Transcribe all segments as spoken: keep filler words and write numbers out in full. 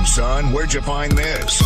son. Where'd you find this?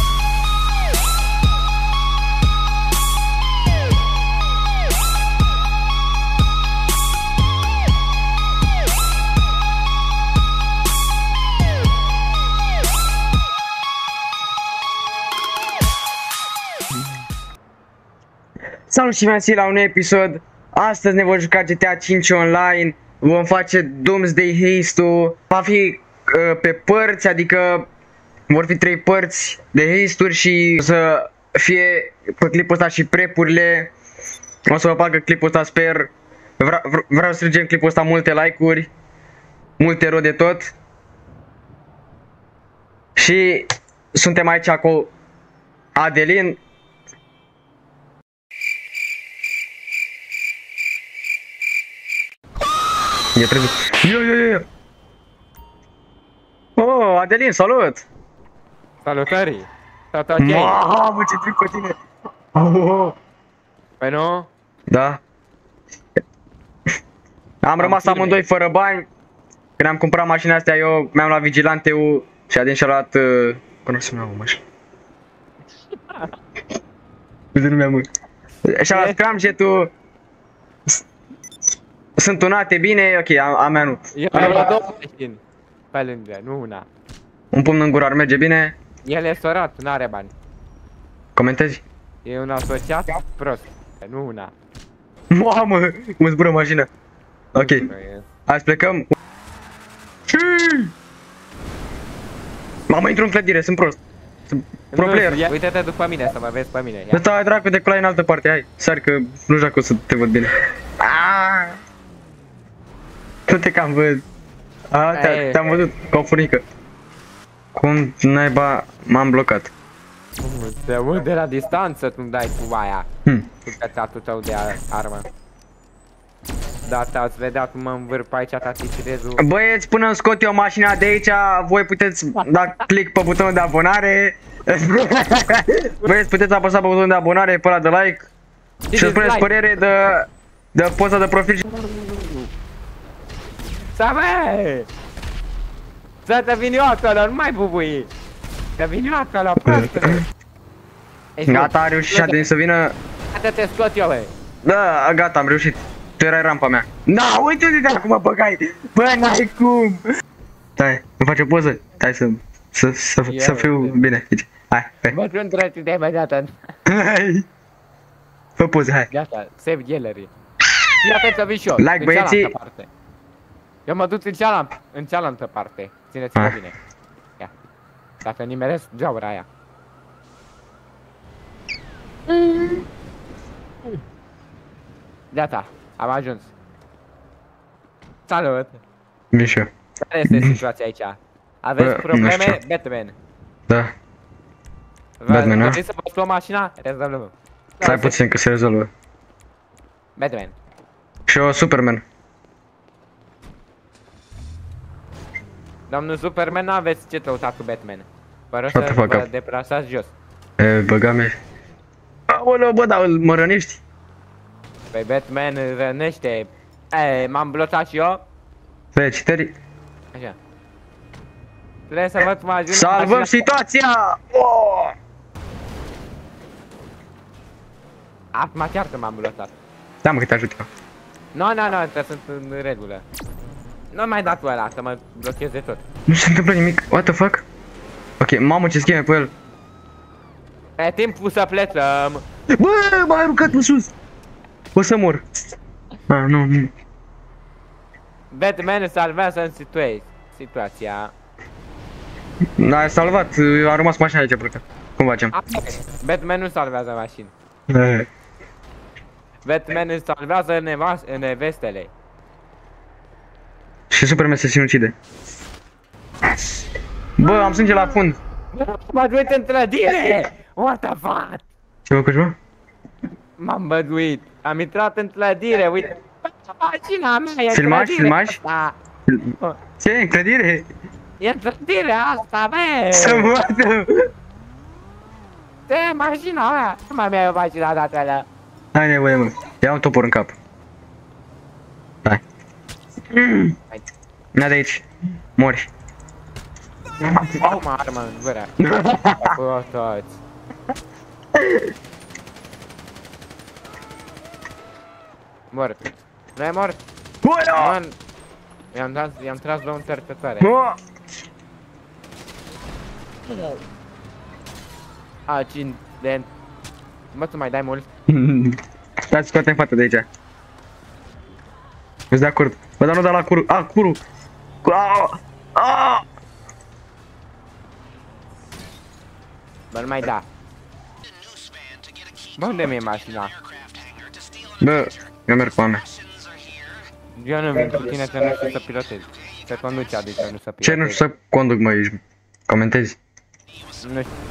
Salut și bine la un nou episod. Astăzi ne vom juca G T A cinci online. Vom face Doomsday Haste-ul. Va fi uh, pe părți, adică vor fi trei părți de haste-uri și o să fie pe clipul ăsta și prepurile. O să vă facă clipul ăsta, sper. Vre vreau să strângem clipul ăsta multe like-uri, multe ro de tot. Și suntem aici cu Adelin. E trebuie. Yo, yo, yo. Oh, Adelin, salut! Salutări! Tot ok? Mamă, ce trip pe tine! Oh. Păi nu? Da. Am, am rămas filme. Amândoi fără bani. Când am cumpărat mașina astea, eu mi-am luat Vigilante-ul și Adin și-a luat... Uh... Cum o să mi-am o mașină? Uite, nu mi-am... Și-a luat Scramjet-ul. Sunt tunate bine, ok, a, a mea nu. Eu am luat două mașini pe lângă, nu una. Un pumn în gură ar merge bine. El e sărat, nu are bani. Comentezi? E un asociat prost, nu una. Mamă, cum zbură mașina. Ok, hai să plecăm. Mamă, intru în clădire, sunt prost. Sunt pro player. Uite-te după mine să mă vezi pe mine. Ăsta ai dracu de culai în altă parte, hai. Sari că nu știu dacă o să te văd bine. Nu te cam văd. A, te-am văzut ca o furnică. Cum naiba m-am blocat? Te aud de la distanță tu-mi dai cu aia. Hmm. Cu cățatul tău de armă. Da, te-ați vedea cum mă învârp aici, tati cirezul. Băieți, până îmi scot eu mașina de aici, voi puteți da click pe butonul de abonare. Băieți, puteți apăsa pe butonul de abonare, pe ăla de like. Și să spuneți părere de, de poza de profil. Să bă! Să te vin eu acolo, nu mai bubui! Să vin eu acolo, prostule! Gata, a reușit și Adin să vină. Gata, te scot eu, bă! Da, gata, am reușit. Tu erai rampa mea. Da, uite unde de acum mă băgai! Bă, n-ai cum! Stai, îmi face o poză? Hai să, să, să, eu, să fiu eu. Bine aici. Hai, hai. Bă, tu într-o de imediată. Hai! Fă poze, hai. Gata, save gallery. Fii atent să vin și eu. Like, băieții! Eu mă duc în cealaltă, în cealaltă parte. Țineți-vă bine. Ia. Dacă nimeresc geaura aia. Gata, am ajuns. Salut! Mișo. Care este situația aici? Aveți Bă, probleme? Batman. Da. Batman, a? Să vă luăm mașina? Rezolvăm. Stai puțin că se rezolvă. Batman. Și eu Superman. Domnul Superman, n-aveți ce căuta cu Batman. Fără să vă deplasați jos. E, băga-me. Aoleu, bă, dar mă rănești. Păi Batman rănește. E, m-am blocat și eu. Stai, citării. Așa. Trebuie să văd cum ajung. Salvăm situația! Oh! Acum chiar că m-am blocat. Da, mă, că te ajut eu. Nu, nu, nu, trebuie să sunt în regulă. Nu mai dat ăla, să mă blochez de tot. Nu se întâmplă nimic, what the fuck? Ok, mamă, ce scheme pe el. E timpul să plecăm. Bă, m-a aruncat în sus. O să mor. Ah, nu, nu. Batman salvează în situa situația. N-ai salvat, a rămas mașina aici blocat. Cum facem? Batman nu salvează mașini. Batman îți salvează nevestele. Și Superman se sinucide. Bă, am sânge la fund. M-a duit în clădire! What the fuck? Ce mă, Cosma? M-am băduit. Am intrat în clădire, uite. Mașina mea e în filmași, filmași? Da. Ce e în clădire? E în clădire asta, bă! Să moartă! Ce, mașina mea? Nu mai mi-ai o mașina dată alea. Hai nevoie, mă. Ia un topor în cap. Hai. Mm. Hai de aici. Mori. Au mă armă în gură. Acolo toți. Mort. Nu e mort. Man. I-am tras, i-am tras la un cercetare. Accident. Mă, tu mai dai mult? Stai, scoate-mi fata de aici. Îți de acord. Bă, dar nu da la curu. A, curu. A, a. Bă, nu mai da. Bă, unde mi-e mașina? Bă, eu merg cu a mea. Eu nu vin cu tine că nu știu să pilotezi. Să conduci, adică nu să pilotezi. Ce nu știu să conduc, mă, ești? Comentezi? Nu știu.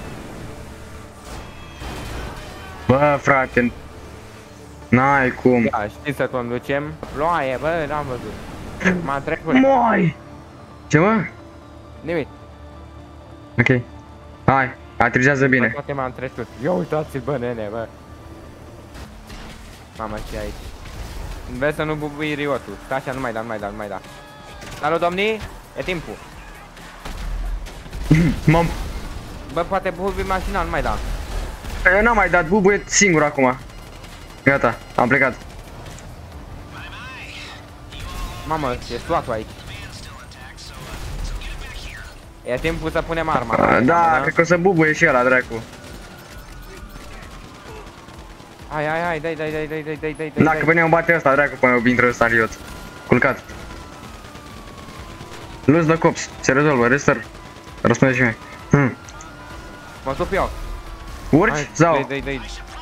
Bă, frate. N-ai cum. Da, știi să conducem? Ploaie, bă, n-am văzut. M-a trecut. Moi! Ce, mă? Nimic. Ok. Hai, aterizează bine. Poate m-am trecut. Ia uitați-l, bă, nene, bă. Mamă, ce aici? Vezi să nu bubui riotul. Stai așa, nu mai da, nu mai da, nu mai da. Salut, domnii! E timpul. Mam. Bă, poate bubui mașina, nu mai da. Eu n-am mai dat, bubu e singur acum. Gata, am plecat. Mamă, e suatul aici. E timpul să punem arma. Da, da, cred că o să bubuie și ăla, dracu. Hai, hai, hai, dai, dai, dai, dai, dai, dai, dai. Dacă pe ne-o bate ăsta, dracu, până intră ăsta în riot. Culcat. Lose the cops, se rezolvă, restart. Răspunde și mie. Hmm. Mă sup eu. Urci sau? Dai, dai, dai.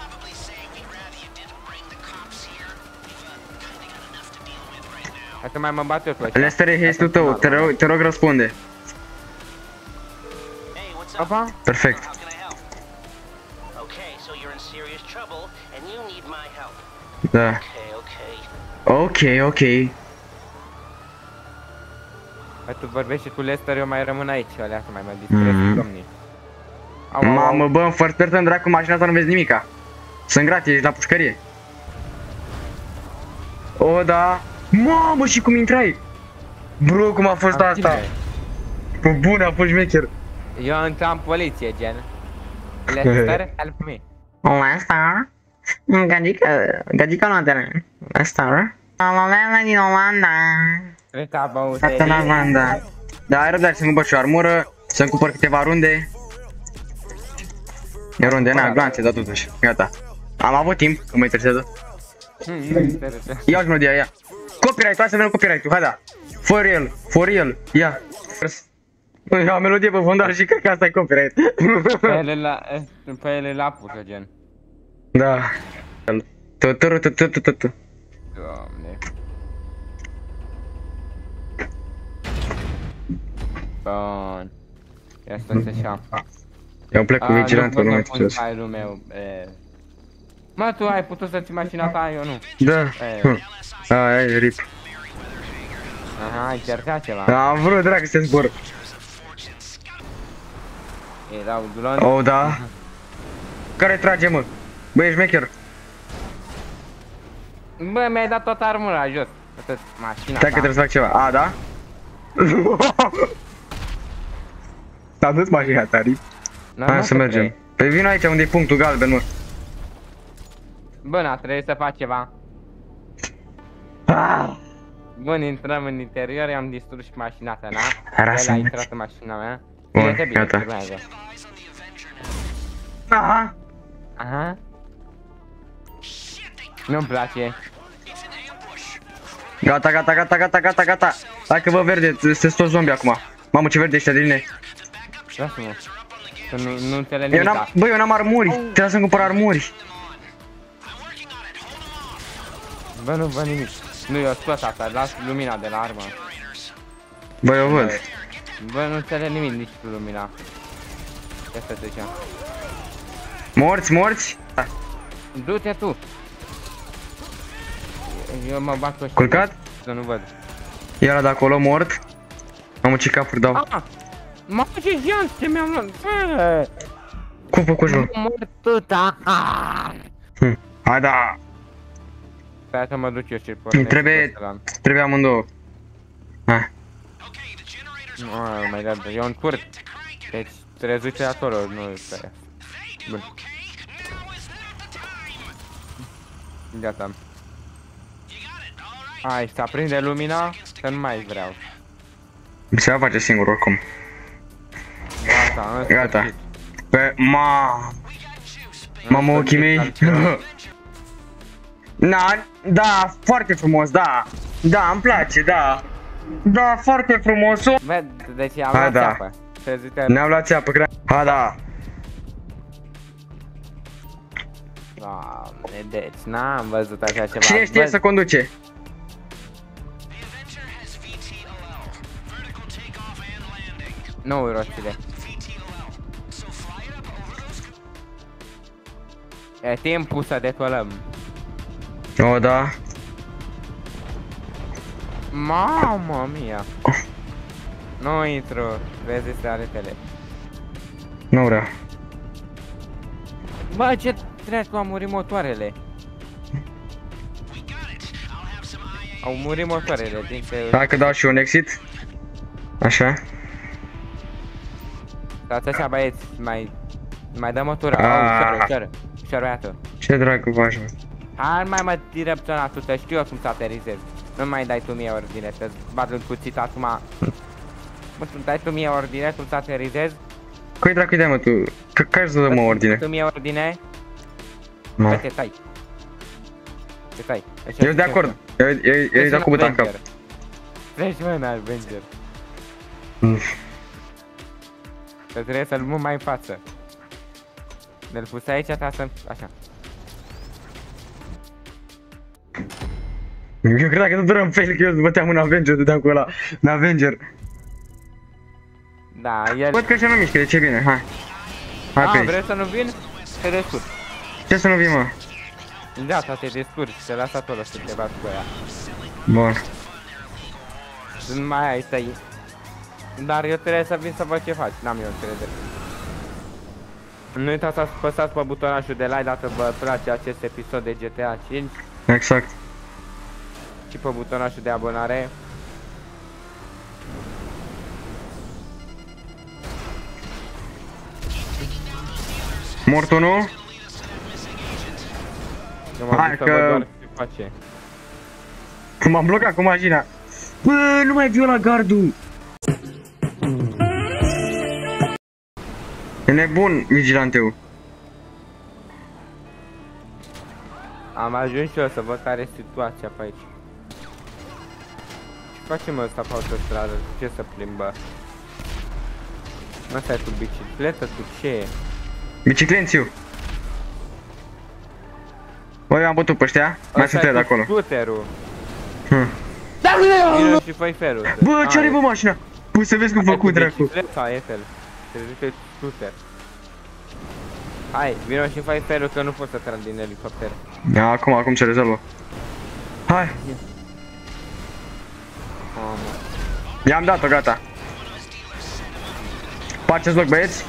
Hai să mai mă bat eu cu ăștia. Lester e hastul tău, te rog, te rog răspunde. Opa? Perfect. Da. Ok, ok. Hai, tu vorbești cu Lester, eu mai rămân aici, alea să mai mă distrez, Mhm. domnii. Au, au, Mamă, au. bă, în first person, dracu, mașina asta nu vezi nimica. Sunt gratis, ești la pușcărie. O, da. Mamă, și cum intrai? Bro, cum a fost Am asta? tine. Pe bune, a fost șmecher. Eu intram în poliție, gen. Lester, help me. Lester? Gagica, gagica nu te Lester? Am avea din Olanda. Cred că a băut. Tata la Olanda. Da, ai răbdare să-mi cumpăr și o armură, să-mi cumpăr câteva runde. E runde, na, glanțe, dar totuși, gata. Am avut timp, că mă interesează. Ia-și melodia, ia. Copyright, hai să vedem copyright-ul, hai da. For real, for real, ia. Ia melodie pe fondar și cred că asta e copyright. Pe ele la, pe ele la pușă, gen. Da. Tu-tu-tu-tu-tu-tu. Doamne. Bun. Ia stai așa. Eu plec cu vigilantul, nu mai știu. știu. Aerul meu, e... Mă, tu ai putut să ții mașina ta, eu nu. Da. E... Aia e rip. Aha, ai încercat ceva. Am vrut, drag, să zbor. E, dau glon. Oh, da. Care trage, mă? Bă, ești mecher. Bă, mi-ai dat toată armura jos. Atât, mașina Stai că ta. trebuie să fac ceva. A, da? S-a dus mașina ta, rip. Hai să mergem. Păi vin aici unde e punctul galben, mă. Bă, na, trebuie să fac ceva. Ah. Bun, intrăm în interior, i-am distrus și mașina ta, na? Era El să a mergi. intrat în mașina mea. Bun, Ține-te bine, gata. urmează. Aha. Aha. Nu-mi place. Gata, gata, gata, gata, gata, gata. Hai că vă verde, sunteți toți zombie acum. Mamă, ce verde ăștia de mine. Lasă-mă. Că nu, nu înțeleg Eu nimic. n-am, bă, eu n-am armuri. Trebuie să-mi cumpăr armuri. Bă, nu văd nimic. Nu, eu scot asta, las lumina de la armă. Bă, eu văd. Bă, nu înțeleg nimic nici cu lumina. Ia să trecem. Morți, morți? Du-te tu. Eu mă bat cu ăștia. Culcat? Să nu văd. E ăla de acolo, mort. Mamă, ce capuri dau. Ah! Mamă, ce janți ce mi-am luat! Bă! Cum făcuși, mă? Mor tuta! Ah! Hm. Hai, da. Stai să mă duc eu și pornesc. Trebuie, trebuie amândouă. Hai. Nu, mai dat, e un curt. Deci trebuie să duce acolo, nu pe. Bun. Gata. Hai, să aprinde lumina, că nu mai vreau. Se va face singur oricum. Gata, în Gata. sfârșit. Pe ma. Mamă, ochii mei. Da, da, foarte frumos, da. Da, îmi place, da. Da, foarte frumos. Bă, deci am Hai, luat da. țeapă. Se zice... Ne-am luat țeapă, cred. Ha, da. Doamne, deci n-am văzut așa ceva. Cine știe Bă, să conduce? Nu, rostile. E timpul să decolăm. O, da. Mamma mia. Nu intru, vezi este aletele. Nu vreau. Bă, ce treacu, au murit motoarele. Au murit motoarele, dintre... Hai că dau și un exit. Așa. Stați așa, băieți, mai... Mai dă motorul, Ah. au, ușoară, ușoară, ușoară, iată. Ce dragă faci, mă. Hai, mai mă direcționa tu, să știu eu cum să aterizez. Nu mai dai tu mie ordine, să-ți bat în cuțit acum. Mă, tu dai tu mie ordine cum să aterizez? Cui dracu dai, mă, tu? Că care să dăm, mă, ordine? Tu mie ordine? Nu. Bă, te tai. Te tai. Eu sunt de acord. Eu eu eu dau cu buta în cap. Treci, mă, în Avenger. Mm. Că trebuie să-l mut mai în față. Ne-l pus aici, ta să... așa. Eu credeam că tu dărăm fail, că eu îți băteam în Avenger, dădeam cu ăla. În Avenger. Da, el... Văd că așa nu mișcă, de ce bine, hai. Hai pe Ah, aici. vrei să nu vin? Te descurci. Ce să nu vii, mă? Da, să te descurci, te las acolo să te bați cu ea. Bun. Sunt mai ai tăi. Dar eu trebuie să vin să văd ce faci, n-am eu încredere. Nu uitați să apăsați pe butonașul de like dacă vă place acest episod de G T A cinci Exact. și pe butonașul de abonare. Mort unul? Eu m-am Hai dus să că- văd doar ce face. M-am blocat cu mașina. Bă, nu mai viola gardul. E nebun, vigilanteu. Am ajuns și eu să văd care e situația pe aici. Ce facem ăsta pe autostradă? Ce să plimbă? Asta e cu bicicletă, cu ce? Biciclențiu. Bă, eu am bătut pe ăștia. Mai sunt trei de acolo. Scooterul. Hm. Vino și fă-i ferul. Bă, ce are bă mașina? Păi să vezi cum făcut, dracu. Bicicleta, Ethel. Se zice scooter. Hai, vino și fă-i ferul că nu pot să trag din elicopter. Ia, acum, acum se rezolvă. Hai. Mamă. I-am dat-o, gata. Faceți loc, băieți?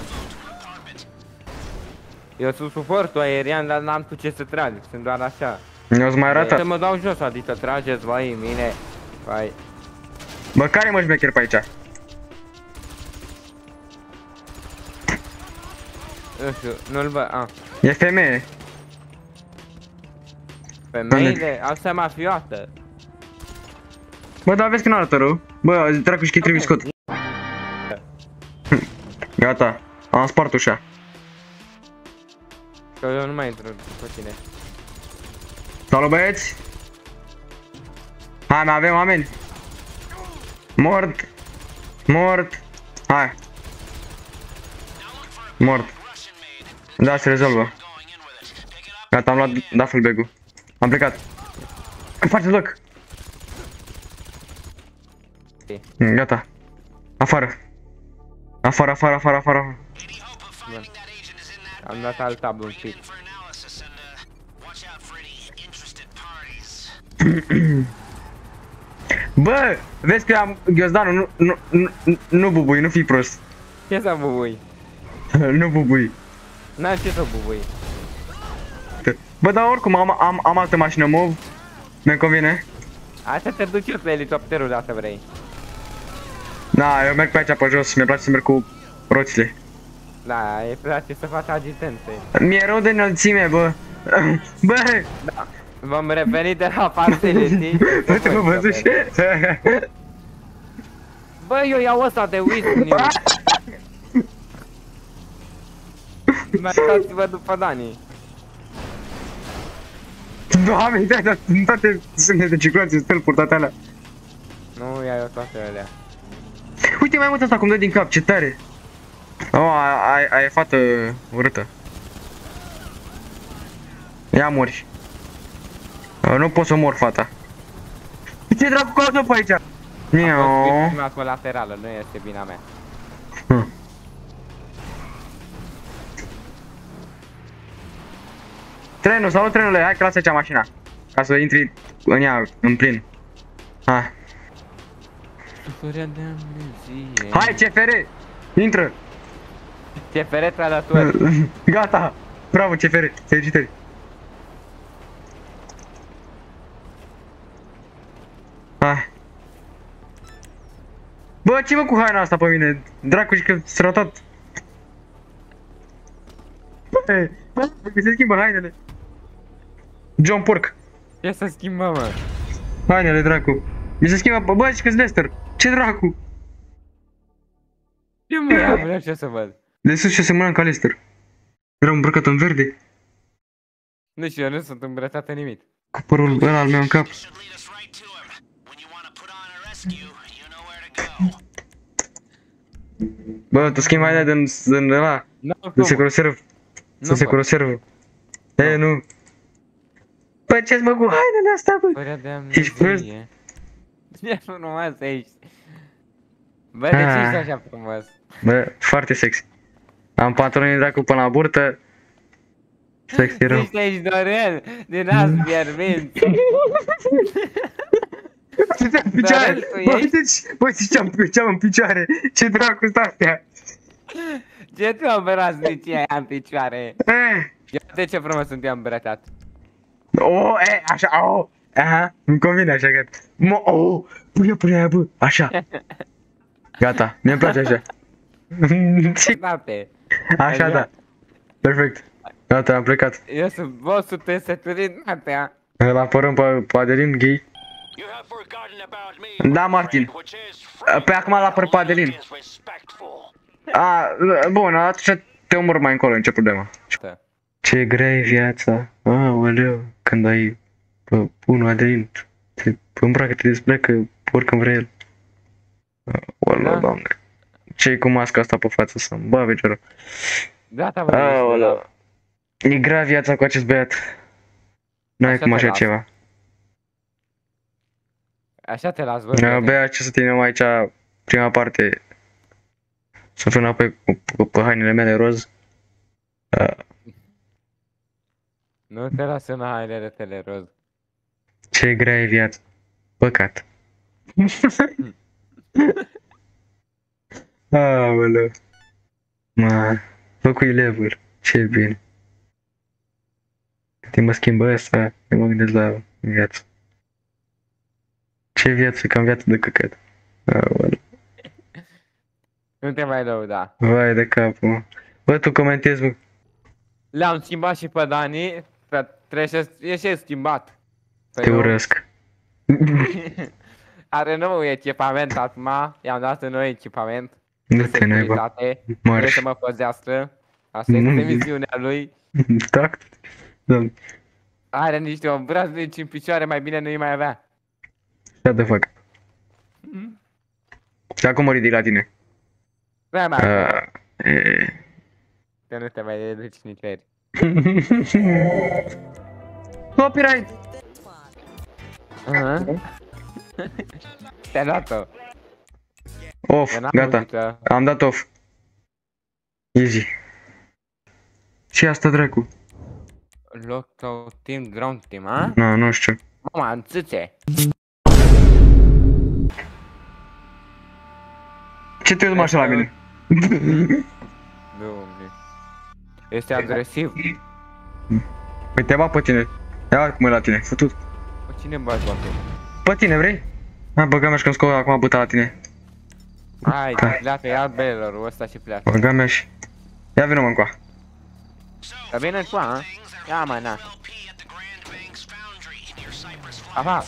Eu sunt suportul aerian, dar n-am cu ce să trag, sunt doar așa. Eu îți mai Să arată. mă dau jos, adică trageți voi în mine. Vai. Bă, care mă șmecher pe aici? Nu știu, nu-l văd, a. E femeie. Femeile, asta mafiotă. Bă, dar vezi că nu arată rău. Bă, dracu și că trebuie scot. Gata. Am spart ușa. Că eu nu mai intru cu tine. Salut, băieți. Hai, mai avem oameni. Mort. Mort. Hai. Mort. Da, se rezolvă. Gata, am luat duffel bag-ul. Am plecat. Faceți loc. Gata. Afară. Afară, afară, afară, afară. Bun. Am dat alt tab un pic. Bă, vezi că am ghiozdanul, nu, nu, nu, nu bubui, nu fii prost. Ce să bubui? Nu bubui. N-am ce să bubui. Bă, dar oricum am, am, am altă mașină mov. Mi-mi convine. Asta te duci eu pe elicopterul dacă vrei. Da, eu merg pe aici pe jos, mi-e place să merg cu roțile. Da, îi place să faci agitente. Mi-e rău de înălțime, bă. Bă! Da. Vom reveni de la partele, știi? Bă, te mă văzuși? Bă, eu iau ăsta de Wisniu. Mai dați-vă după Dani. Doamne, dai, dar toate sunt de cicloane, stâlpuri, toate alea. Nu, ia eu toate alea. Uite mai mult asta cum dă din cap, ce tare. Oh, ai, ai fată urâtă. Ia mori. Oh, nu pot să mor fata. Ce dracu cauză pe aici? A fost victima colaterală, nu este vina mea. Hm. Trenul, salut trenule, hai că lasă aici mașina. Ca să intri în ea, în plin. Hai. Hai, C F R! Intră! C F R trădători. Gata! Bravo, C F R! Felicitări! Hai! Bă, ce mă cu haina asta pe mine? Dracu, și că s-a ratat! Bă, bă, se schimbă hainele! John Pork! Ce să schimbă, mă? Hainele, dracu! Mi se schimbă, bă, și că-s Lester! Ce dracu? Ce mă, ia, vreau ce să văd. De sus ce semănam ca Lester. Era îmbrăcat în verde. Nu știu, eu nu sunt îmbrățat în nimic. Cu părul ăla al meu în cap. Bă, tu schimbi hainele din, din ăla. Nu, Din secoroserv. Din secoroserv. E, nu. Bă, ce-ți mă cu hainele astea, bă? Părea de Ești prost? amnezie. Ce frumos ești. Bă, de ce ești așa frumos? Bă, foarte sexy. Am pantaloni dracu până la burtă. Sexy rău. Ești aici Dorel, din azi fierbinți. Ce-ți am în picioare? Bă, uite-ți, bă, ce am în picioare. Ce dracu sunt astea? Ce tu îmbrăznicie ai în picioare? Eh. Uite ce frumos sunt eu îmbrăcat. Oh, e, așa, oh. Aha, îmi convine așa, gata. Mo, oh, pune, pune aia, bă, așa. Gata, mi-mi place așa. Date. Așa, da. Perfect. Gata, am plecat. Eu sunt bossul tăsăturii noaptea. Îl apărăm pe, pe Adelin, gay. Da, Martin. Pe acum l apăr pe Adelin. A, bun, atunci te omor mai încolo, nicio problemă. Ce grea e viața. Aoleu, când ai pe unul Adelin, te îmbracă, te dezbleacă oricând vrea el. Aoleu, doamne. Ce-i cu masca asta pe față să-mi bă, vecioră. Gata, bă, aoleu. E grea viața cu acest băiat. Nu ai cum așa ceva. Așa te las, bă. Băia, ce să ținem aici, prima parte. Să fiu înapoi cu, pe hainele mele roz. Uh. Nu te las în hainele tale roz. Ce grea e viața. Păcat. Aoleu. Mă, făcui level. Ce bine. Când mă schimbă ăsta, eu mă gândesc la viață. Ce viață, cam viață de căcat. Aoleu. Nu te mai lăuda. Vai de capul, mă. Bă, tu comentezi, mă. Le-am schimbat și pe Dani, trebuie să e și schimbat. Te urăsc. Are nou echipament acum, i-am dat un nou echipament. Nu te naiba. Trebuie să mă păzească. Asta este misiunea lui. Tac. Are niște obraznici în picioare, mai bine nu-i mai avea. Ce de fac? Și acum mă ridic la tine. Vrea mea. Că nu te mai reduci nicăieri. Copyright! Te-a dat-o. Off, gata. Am dat off. Easy. Ce asta, dracu? Lockout team, ground team, a? Nu, nu știu. Mama, în țâțe. Ce te uiți așa la mine? Dom'le. Este agresiv. Păi te bat pe tine. Ia cum e la tine, futut. Pe cine bagi, bă? Pe tine vrei? Hai băga mea și că-mi scot acum băta la tine. Hai, pleacă, ia belelor, ăsta și pleacă. Băga mea și... Ia vină mă încoa. Dar vine încoa, a? Ia mă, na. Aha.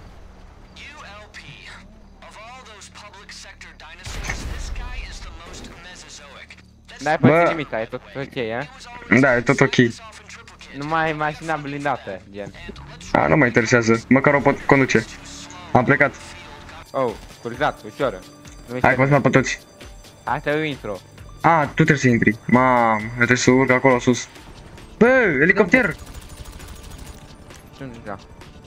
N-ai pățit nimic, e tot ok, a? Da, e tot ok. Numai mașina blindată, gen. A, nu mă interesează, măcar o pot conduce. Am plecat. Oh, curizat, ușor. Hai, mă pe toți. Hai să eu intru. A, tu trebuie să intri. Mamă, eu trebuie să urc acolo sus. Bă, elicopter! Sunt deja.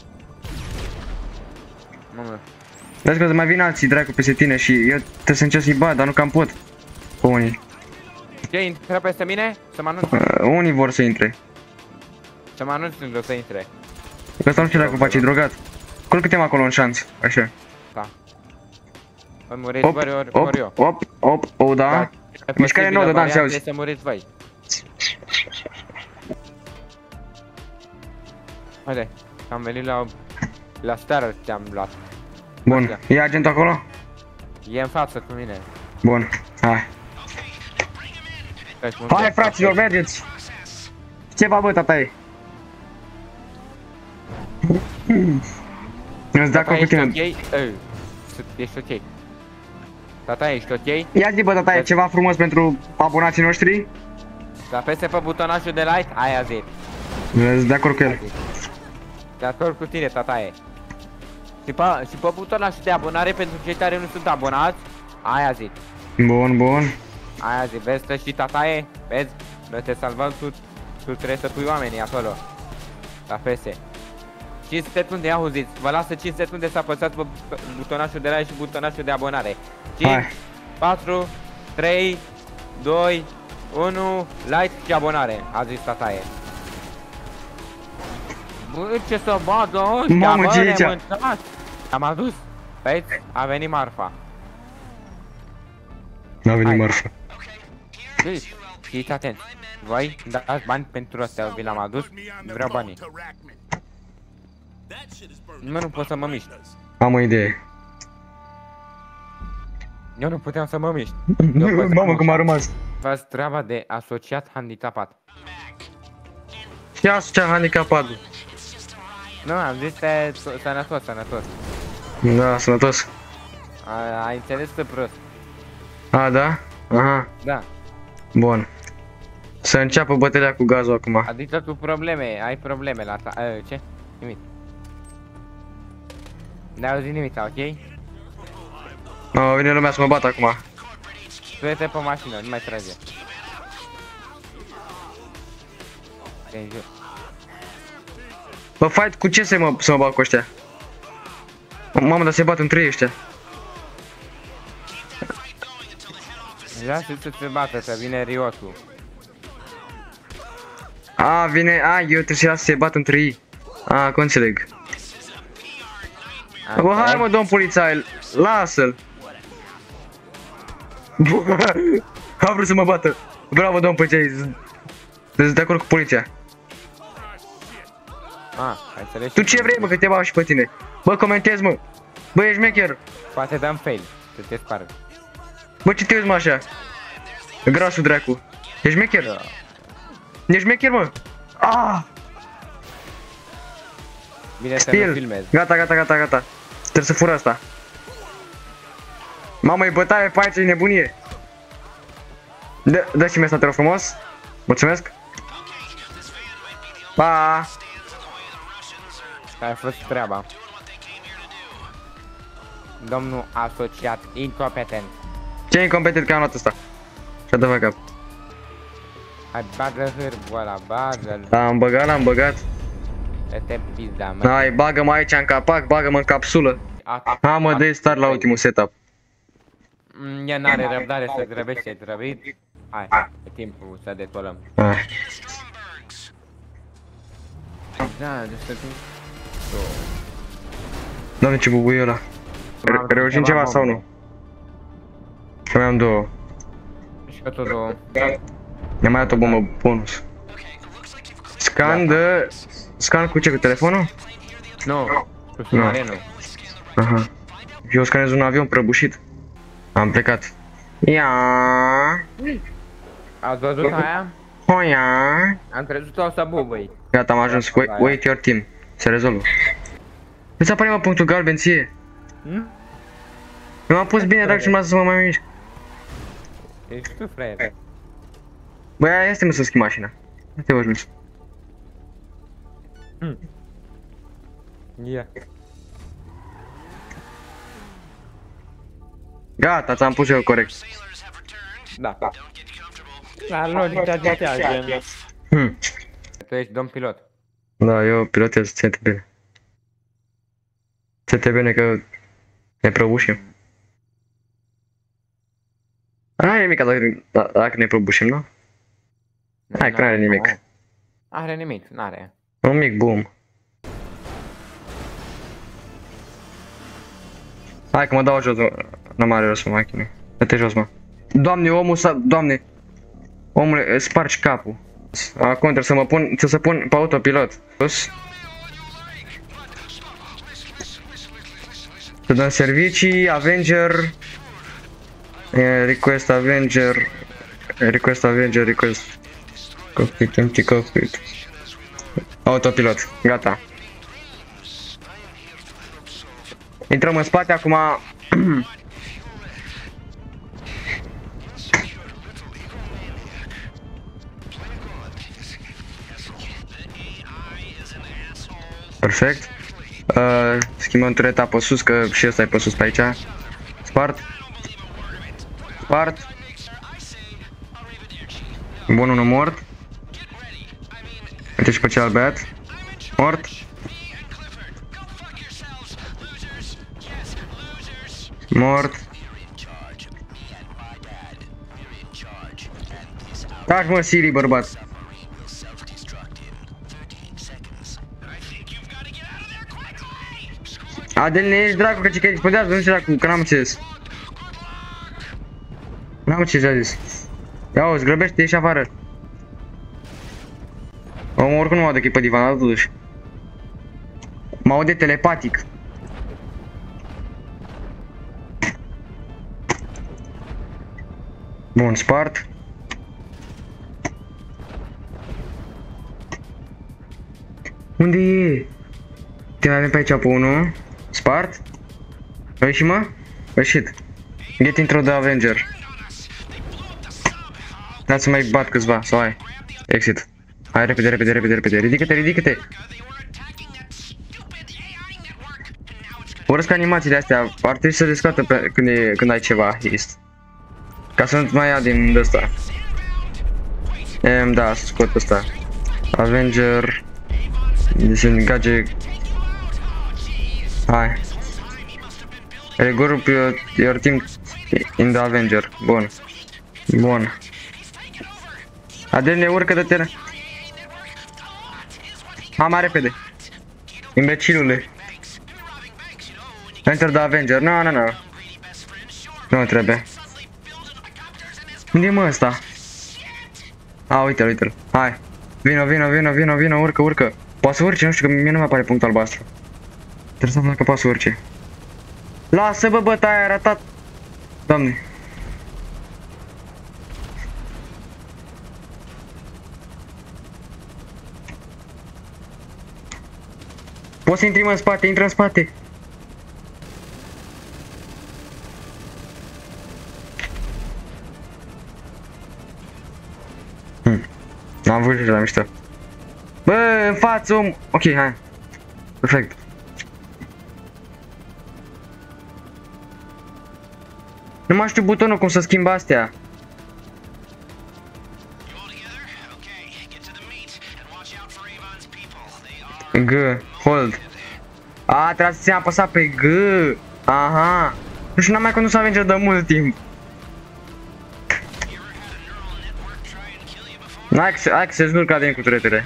Mamă. Vezi că mai vin alții dracu peste tine și eu trebuie să încerc să-i bat, dar nu cam pot. Pe unii. Ce, intră peste mine? Să mă anunț? Uh, unii vor să intre. Să mă anunț când o să intre. Că ăsta nu știu dacă face, e drogat. Culcă-te-mă acolo în șanț, așa. Da. Ori muriți Op, voi, ori op, mor eu. op, op, o, da. Mișcare nouă, da, se auzi. Să muriți voi. Haide, am venit la... La stară te-am luat. Bun, e agentul acolo? E în față cu mine. Bun, hai. Hai fraților, mergeți! Ce va bă, tata e? Îți dau cu tine. Ești ok? Ești ok. Tata, ești ok? Ia zi bă, tata e ceva frumos pentru abonații noștri? Să apese pe butonașul de like, aia zi. Îți de acord cu el. De acord cu tine, tata e. Și pe, și pe butonașul de abonare pentru cei care nu sunt abonați, aia zi. Bun, bun. Aia zi, vezi că și tata e? Vezi? Noi te salvăm, tu, tu trebuie să pui oamenii acolo. La apese. cinci secunde, ia auziți, vă lasă cinci secunde să apăsați pe butonașul de like și butonașul de abonare. cinci, patru, trei, doi, unu, like și abonare, a zis tataie. Bă, ce să bagă ăștia, mamă, bă, ce aici? nemântați! Am adus, vezi? A venit marfa. N-a venit Hai. marfa. Deci, fiți atenți. Voi dați bani pentru astea, vi l-am adus, vreau banii. Mă, nu pot să mă mișc. Am o idee. Eu nu puteam să mă mișc. Mamă, cum a rămas. Fați treaba de asociat handicapat. Ia asociat handicapat. Nu, am zis că sănătos, sănătos. Da, sănătos. A, ai înțeles că prost. A, da? Aha. Da. Bun. Să înceapă bătălia cu gazul acum. Adică tu probleme, ai probleme la ta. A, ce? Nimic. N-ai auzit nimic, ok? No, vine lumea să mă bată acum. Tu ești pe mașină, nu mai trage. E jur. Bă, fight cu ce să mă, să mă bat cu ăștia? Mamă, dar se bat între ei ăștia. Lasă să se bată, să vine Riotul. A, vine, a, eu trebuie să las să se bat între ei. A, că înțeleg. Bă, hai mă, domn polițai, lasă-l. A vrut să mă bată. Bravo, domn polițai. Sunt de acord cu poliția. A, ai înțeles? Tu ce vrei, mă, că te bau și pe tine? Bă, comentezi, mă. Bă, ești mecher. Poate dăm fail, să te sparg. Bă, ce te uiți, mă, așa? Grasul dracu. Ești mecher? Da. Ești mecher, mă? Ah! Bine să nu Stil. filmezi. Gata, gata, gata, gata. Trebuie să fură asta. Mamă, e bătaie pe aici, e nebunie. Dă, dă și mie asta, te rog frumos. Mulțumesc. Pa! Ai fost treaba. Domnul asociat incompetent. Ce incompetent că am luat ăsta? Shut the fuck up. Hai, bagă hârbul ăla, bagă-l. L-am băgat, l-am băgat. Te pizda, mă. Hai, bagă-mă aici în capac, bagă-mă în capsulă. Ha, mă, dă start la ultimul setup. Mm, ea n-are răbdare să grăbește, grăbit. Hai, e timpul să detolăm. Hai. Da, deci să tu... Doamne, ce bubuie ăla. Re- Reușim ceva sau nu? Că mai am două. Și că tot două. Mi-am mai dat o bombă bonus. Scan de... Scan cu ce? Cu telefonul? Nu, cu submarinul. Aha. Eu scanez un avion prăbușit. Am plecat. Ia. Ați văzut aia? Hoia. Am crezut-o să bubăi. Gata, am ajuns. Wait, wait your team. Se rezolvă. Îți apare mă punctul galben ție. Hm? Nu m-am pus bine, dacă și să mă mai mișc. Ești tu, fraier. Băi, aia este mă să schimb mașina. Nu te văd. Hm. Ia. Gata, ți-am pus eu corect. Da. La logica de gen. Hmm. Tu ești domn pilot. Da, eu pilotez, ți-e bine. Ți-e bine că ne prăbușim. N-are nimic dacă, dacă ne prăbușim, nu? Hai că n-are nimic. Are nimic, n-are. Un mic boom. Hai că mă dau jos, nu mai are rost mă machină. Dă-te jos, mă. Doamne, omul s-a... Doamne! Omule, spargi capul. Acum trebuie să mă pun, trebuie să pun pe autopilot. Sus. Să dăm servicii, Avenger. E, request Avenger. Request Avenger, request. Cockpit, empty cockpit. Autopilot, gata. Intrăm în spate acum. Perfect. Uh, schimbăm tureta pe sus, că și ăsta e pe sus pe aici. Spart. Spart. Bun, unul mort. Uite și pe cel băiat. Mort. Mort. Taci mă, Siri, bărbat. Adel, ești dracu, că ce că explodează, nu știu dracu, că n-am înțeles. N-am înțeles, a zis. Ia o, zgrăbește, ieși afară. Omul oricum nu mă aude că e pe divan, dar totuși. Mă aude telepatic. Bun, spart. Unde e? Te mai avem pe aici pe unul. Spart. A ieșit, mă? A ieșit. Get intro de Avenger. Da să mai bat câțiva, sau hai. Exit. Hai, repede, repede, repede, repede. Ridică-te, ridică-te. Urăsc animațiile astea. Ar trebui să le scoată pe, când, e, când ai ceva hist. Ca să nu mai ia din ăsta. Ehm, da, să scot ăsta. Avenger. Disengage. Hai. Regroup your, your team in the Avenger. Bun. Bun. Adel, ne urcă de teren. Ha, mai repede. Imbecilule. Enter the Avenger. Nu, nu, nu. Nu trebuie. Unde e mă ăsta? A, uite-l, uite-l. Hai. Vino, vino, vino, vino, vino, urcă, urcă. Poate să urce, nu știu, că mie nu mi apare punctul albastru. Trebuie să aflăm că poate să urce. Lasă, bă, bătaia, ai ratat. Doamne. Poți să intri în spate, intră în spate. Hmm. N-am văzut la mișto. Bă, în față, om. Ok, hai. Perfect. Nu mai știu butonul cum să schimb astea. G, hold. A, trebuie să ți-am apăsat pe G. Aha. Nu știu, n-am mai condus Avenger de mult timp. Hai că se zbur din cu turetele.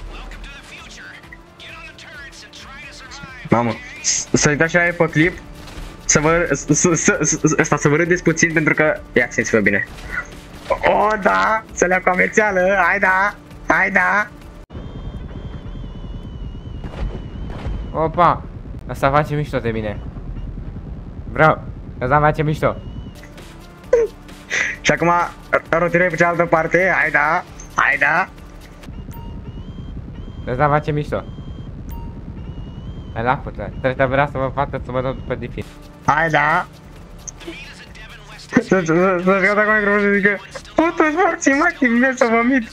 Mamă, să uitați așa pe clip. Să vă, ăsta, să vă râdeți puțin pentru că, ia țineți-vă bine. O, da, să le iau cu amețeală, hai da, hai da. Opa, asta face mișto de mine. Vreau, asta face mișto. Și acum rotirăm pe cealaltă parte, hai da, hai da. Ăsta face mișto. Hai la pută, trebuie să vrea să vă facă să vă dau după difin. Hai da. Să-ți gata cu microfonul și zică putu-ți morții maxim, vezi să vomit.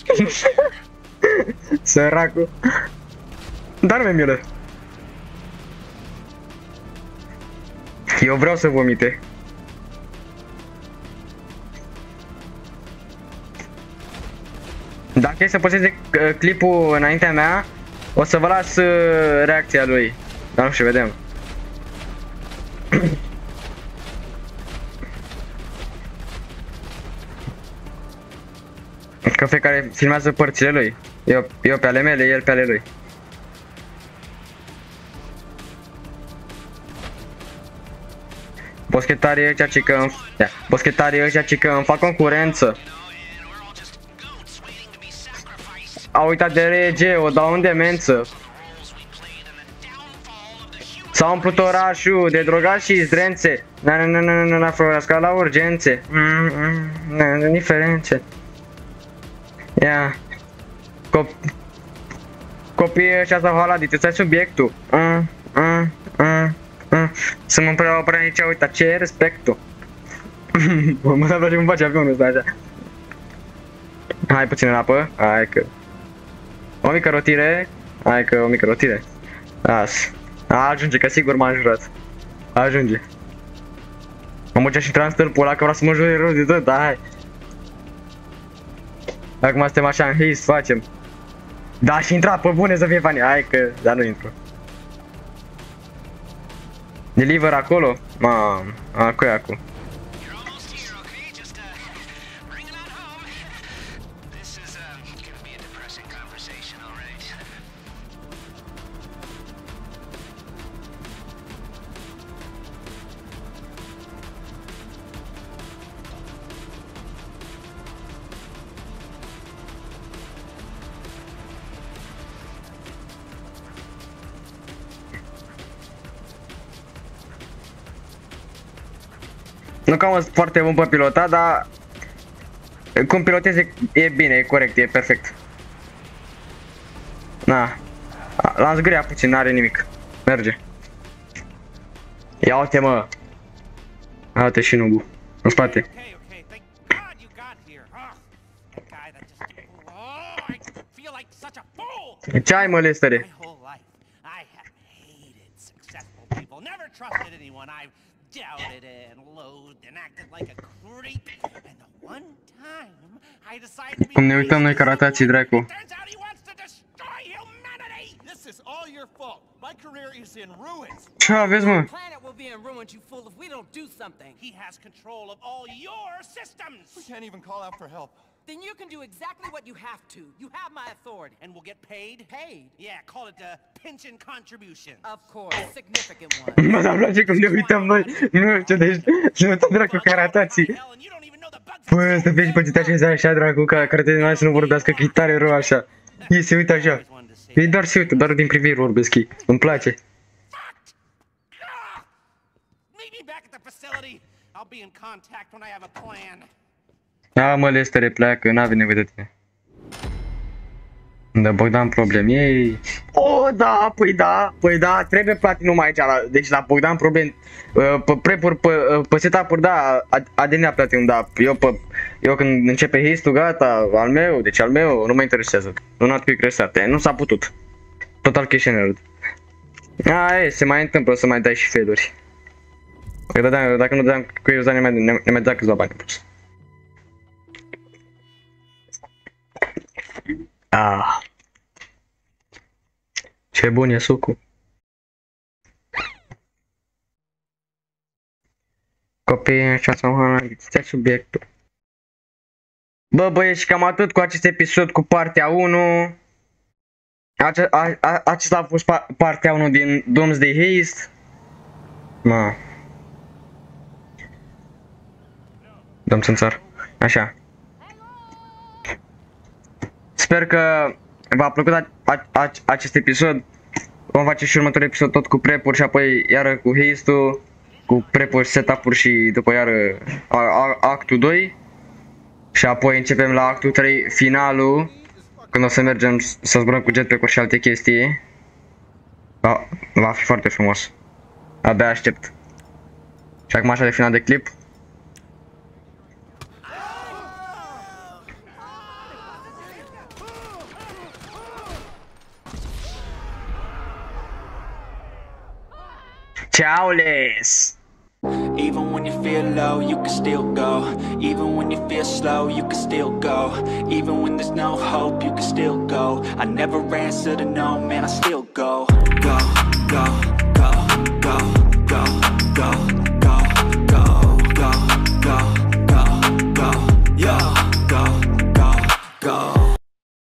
Săracul. Dar nu mi-e milă. Eu vreau să vomite. Dacă e să posteze clipul înaintea mea, o să vă las reacția lui. Dar nu știu, vedem. Că fiecare filmează părțile lui. Eu, eu pe ale mele, el pe ale lui. Boschetarii ăștia ci că îmi... Boschetarii ăștia ci că îmi fac concurență. A uitat de rege, o dau în demență. S-a umplut orașul de drogați și zdrențe. Na na na na na na florasca la urgențe. Indiferențe. Ia. Cop Copiii ăștia s-au haladit, ăsta e subiectul. Mm, mm, mm, mm. Să mă împreau prea nici uita, ce e respectul. Mă da place cum face avionul ăsta așa. Hai puțin în apă, hai că... O mică rotire, hai că o mică rotire. Las. Ajunge, că sigur m-a înjurat. Ajunge. Mă mergea și intram în stâlpul ăla că vreau să mă jure rău de tot, dar hai. Acum suntem așa în haste, facem. Da, și intra pe bune să fie fani. Hai că... dar nu intru. Deliver acolo? Mam, acu e acu. Nu că am foarte bun pe pilotat, dar cum pilotezi e, e bine, e corect, e perfect. Na, l-am zgâriat puțin, n-are nimic. Merge. Ia uite mă. Ia uite și nubu în spate. Ce ai mă, Lestere? Doubted and loathed and acted like a creep, and the one time I decided to be Cum ne uităm noi caratații, dracu. turns out he wants to destroy humanity. This is all your fault. My career is in ruins. Ce aveți, mă? The planet will be in ruins, you fool, if we don't do something. He has control of all your systems. We can't even call out for help. Then you can do exactly what you have to. You have my authority. And we'll get paid? Paid? Yeah, call it a pension contribution. Of course, significant one. Mă, dar îmi place cum ne uităm noi. Nu știu, deci ne uităm dracu caratații. Bă, să vezi pe ce te așezi așa, dracu, ca caratații mai să nu vorbească, că e tare rău așa. Ei se uită așa. Ei doar se uită, doar din privire vorbesc ei. Îmi place. Meet me back at the facility. I'll be in contact when I have a plan. A, mă, Lestere, pleacă, n-avea nevoie de tine. Da, Bogdan problem, ei. O, da, păi da, păi da, trebuie platinum aici, la, deci la Bogdan problem. Pe prepuri, pe, pe setup-uri, da, adenea platinum, da. Eu, pe, eu când începe haste-ul, gata, al meu, deci al meu, nu mă interesează. Nu not quick restart, nu s-a putut. Total cash and a, e, se mai întâmplă să mai dai și fail-uri. Dacă nu dădeam cu eu, ne mai, ne, ne mai dea câțiva bani. Ah. Ce bun e sucul. Copiii ăștia s-au analizat subiectul. Bă, băieți, și cam atât cu acest episod, cu partea unu. Ace a a acesta a fost pa partea unu din Doomsday Haste. Mă. Dăm țânțar. Așa. Sper că v-a plăcut a a a acest episod. Vom face și următorul episod tot cu prep-uri și apoi iară cu haste-ul, cu prep-uri, setup-uri și după iară actul doi. Și apoi începem la actul trei, finalul, când o să mergem să zburăm cu jetpack-uri și alte chestii. Va, va fi foarte frumos. Abia aștept. Și acum așa de final de clip. Ciao-les! Even when you feel low, you can still go. Even when you feel slow, you can still go. Even when there's no hope, you can still go. I never answer to no, man, I still go. Go, go.